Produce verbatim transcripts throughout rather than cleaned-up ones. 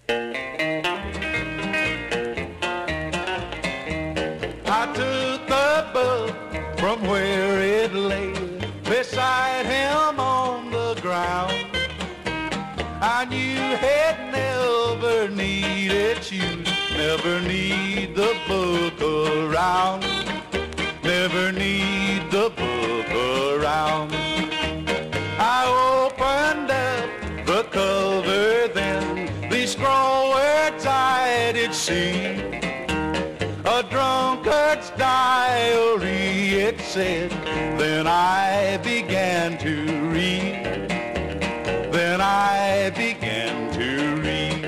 I took the book from where it lay beside him on the ground. I knew he'd never needed shoes, never need the book around, never need the book around. I opened up the cover then, these scroll words I did see. A drunkard's diary, it said. Then I began to read. Then I began to read.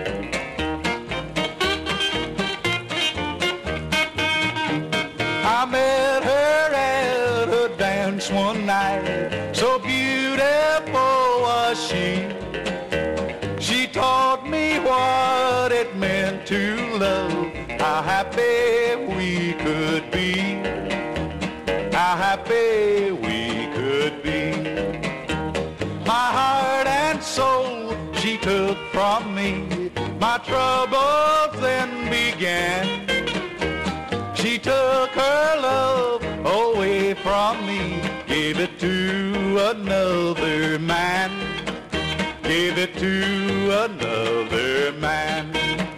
I met her at a dance one night, so beautiful was she. She taught me what it meant to love, how happy we could be, how happy we could be. My heart and soul she took from me, my troubles then began. She took her love away from me, gave it to another man, gave it to another man.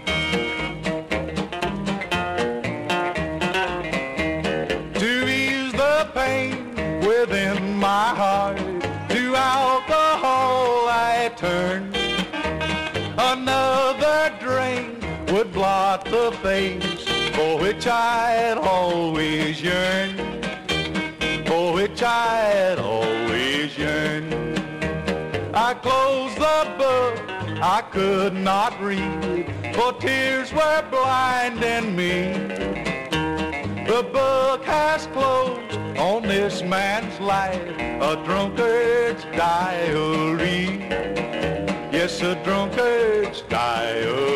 To ease the pain within my heart, to alcohol I turned. Another drink would blot the face for which I had always yearned, for which I had always yearned. I closed the book, I could not read, for tears were blinding me. The book has closed on this man's life, a drunkard's diary. Yes, a drunkard's diary.